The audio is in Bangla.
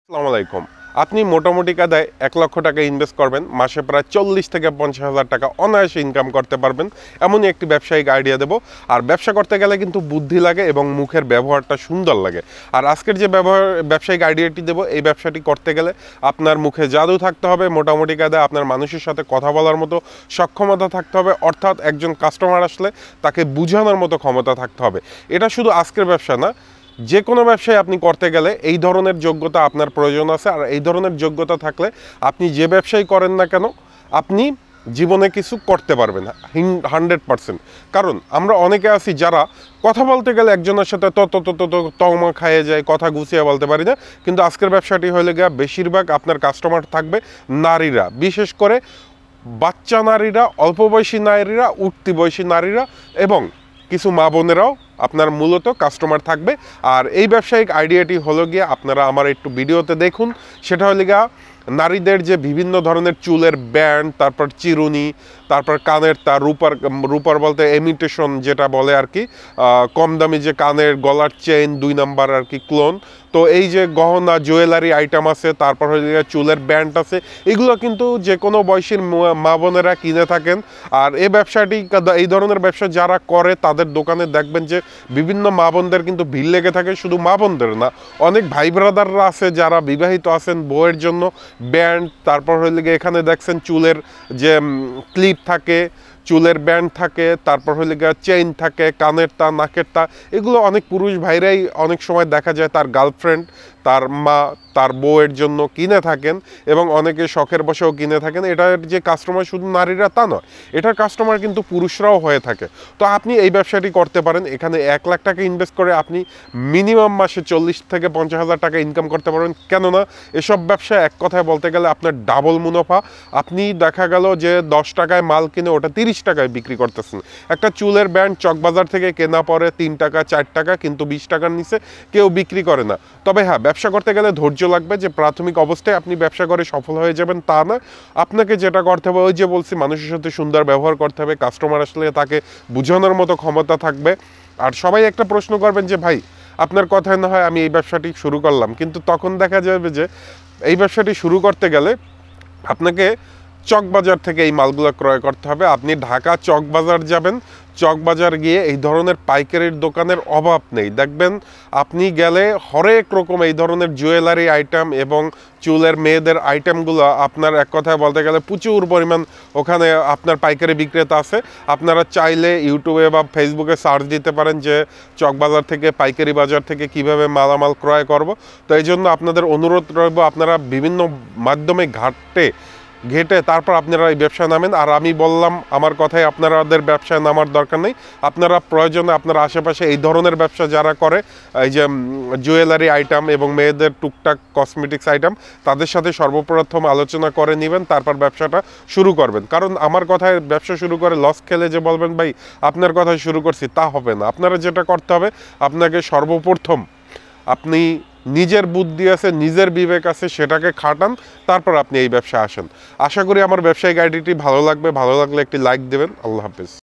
আসসালামু আলাইকুম। আপনি মোটামুটি কায়দায় ১ লক্ষ টাকা ইনভেস্ট করবেন, মাসে প্রায় ৪০ থেকে ৫০ হাজার টাকা অনায়াসে ইনকাম করতে পারবেন, এমনই একটি ব্যবসায়িক আইডিয়া দেব। আর ব্যবসা করতে গেলে কিন্তু বুদ্ধি লাগে এবং মুখের ব্যবহারটা সুন্দর লাগে। আর আজকের যে ব্যবসায়িক আইডিয়াটি দেব, এই ব্যবসাটি করতে গেলে আপনার মুখে জাদু থাকতে হবে, মোটামুটি কায়দায় আপনার মানুষের সাথে কথা বলার মতো সক্ষমতা থাকতে হবে, অর্থাৎ একজন কাস্টমার আসলে তাকে বোঝানোর মতো ক্ষমতা থাকতে হবে। এটা শুধু আজকের ব্যবসা না, যে কোনো ব্যবসায় আপনি করতে গেলে এই ধরনের যোগ্যতা আপনার প্রয়োজন আছে। আর এই ধরনের যোগ্যতা থাকলে আপনি যে ব্যবসায় করেন না কেন, আপনি জীবনে কিছু করতে পারবেন 100%। কারণ আমরা অনেকে আছি যারা কথা বলতে গেলে একজনের সাথে তমা খাইয়ে যায়, কথা গুছিয়ে বলতে পারি না। কিন্তু আজকের ব্যবসাটি হলে গিয়ে বেশিরভাগ আপনার কাস্টমার থাকবে নারীরা, বিশেষ করে বাচ্চা নারীরা, অল্প বয়সী নারীরা, উঠতি বয়সী নারীরা এবং কিছু মা বোনেরাও আপনার মূলত কাস্টমার থাকবে। আর এই ব্যবসায়িক আইডিয়াটি হলো গিয়ে, আপনারা আমার একটু ভিডিওতে দেখুন। সেটা হলো গিয়া নারীদের যে বিভিন্ন ধরনের চুলের ব্যান্ড, তারপর চিরুনি, তারপর কানের তার, রূপার বলতে ইমিটেশন যেটা বলে আর কি, কম দামি যে কানের গলার চেইন, 2 নাম্বার আর কি ক্লোন। তো এই যে গহনা জুয়েলারি আইটেম আছে, তারপর হচ্ছে চুলের ব্যান্ড আছে, এগুলো কিন্তু যে কোনো বয়সীর মা বোনেরা কিনে থাকেন। আর এই ব্যবসাটি, এই ধরনের ব্যবসা যারা করে তাদের দোকানে দেখবেন যে বিভিন্ন মা বোনদের কিন্তু ভিড় লেগে থাকে। শুধু মা বোনদের না, অনেক ভাই ব্রাদাররা আছে যারা বিবাহিত আছেন, বউয়ের জন্য ব্যান্ড, তারপর হলে গিয়ে এখানে দেখছেন চুলের যে ক্লিপ থাকে, চুলের ব্যান্ড থাকে, তারপর হলে গিয়ে চেইন থাকে, কানের তা, নাকের তা, এগুলো অনেক পুরুষ ভাইরাই অনেক সময় দেখা যায় তার গার্লফ্রেন্ড, তার মা, তার বউয়ের জন্য কিনে থাকেন এবং অনেকে শখের বসেও কিনে থাকেন। এটার যে কাস্টমার শুধু নারীরা তা নয়, এটার কাস্টমার কিন্তু পুরুষরাও হয়ে থাকে। তো আপনি এই ব্যবসাটি করতে পারেন। এখানে ১ লাখ টাকা ইনভেস্ট করে আপনি মিনিমাম মাসে ৪০ থেকে ৫০ হাজার টাকা ইনকাম করতে পারবেন। কেননা এসব ব্যবসা এক কথায় বলতে গেলে আপনার ডাবল মুনাফা। আপনি দেখা গেল যে ১০ টাকায় মাল কিনে ওটা ৩০ টাকায় বিক্রি করতেছেন। একটা চুলের ব্যান্ড চকবাজার থেকে কেনা পরে ৩ টাকা ৪ টাকা, কিন্তু ২০ টাকার নিচে কেউ বিক্রি করে না। তবে হ্যাঁ, ব্যবসা করতে গেলে ধৈর্য লাগবে। যে প্রাথমিক অবস্থায় আপনি ব্যবসা করে সফল হয়ে যাবেন তা না। আপনাকে যেটা করতে হবে, ওই যে বলছি, মানুষের সাথে সুন্দর ব্যবহার করতে হবে, কাস্টমার আসলে তাকে বোঝানোর মতো ক্ষমতা থাকবে। আর সবাই একটা প্রশ্ন করবেন যে ভাই, আপনার কথায় না হয় আমি এই ব্যবসাটি শুরু করলাম, কিন্তু তখন দেখা যাবে যে এই ব্যবসাটি শুরু করতে গেলে আপনাকে চকবাজার থেকে এই মালগুলো ক্রয় করতে হবে। আপনি ঢাকা চকবাজার যাবেন, চকবাজার গিয়ে এই ধরনের পাইকারির দোকানের অভাব নেই। দেখবেন আপনি গেলে হরেক রকম এই ধরনের জুয়েলারি আইটেম এবং চুলের মেয়েদের আইটেমগুলো আপনার এক কথায় বলতে গেলে প্রচুর পরিমাণ ওখানে আপনার পাইকারি বিক্রেতা আছে। আপনারা চাইলে ইউটিউবে বা ফেসবুকে সার্চ দিতে পারেন যে চকবাজার থেকে, পাইকারি বাজার থেকে কিভাবে মালামাল ক্রয় করব। তো এই জন্য আপনাদের অনুরোধ রইব, আপনারা বিভিন্ন মাধ্যমে ঘেটে তারপর আপনারা এই ব্যবসায় নামেন। আর আমি বললাম, আমার কথায় আপনাদের ব্যবসায় নামার দরকার নেই। আপনারা প্রয়োজনে আপনার আশেপাশে এই ধরনের ব্যবসা যারা করে, এই যে জুয়েলারি আইটেম এবং মেয়েদের টুকটাক কসমেটিক্স আইটেম, তাদের সাথে সর্বপ্রথম আলোচনা করে নেবেন, তারপর ব্যবসাটা শুরু করবেন। কারণ আমার কথায় ব্যবসা শুরু করে লস খেলে যে বলবেন ভাই আপনার কথায় শুরু করছি, তা হবে না। আপনারা যেটা করতে হবে, আপনাকে সর্বপ্রথম আপনি নিজের বুদ্ধি আছে, নিজের বিবেক আছে, সেটাকে খাটান, তারপর আপনি এই ব্যবসায় আসেন। আশা করি আমার ব্যবসায়িক আইডিয়াটি ভালো লাগবে। ভালো লাগলে একটি লাইক দেবেন। আল্লাহ হাফেজ।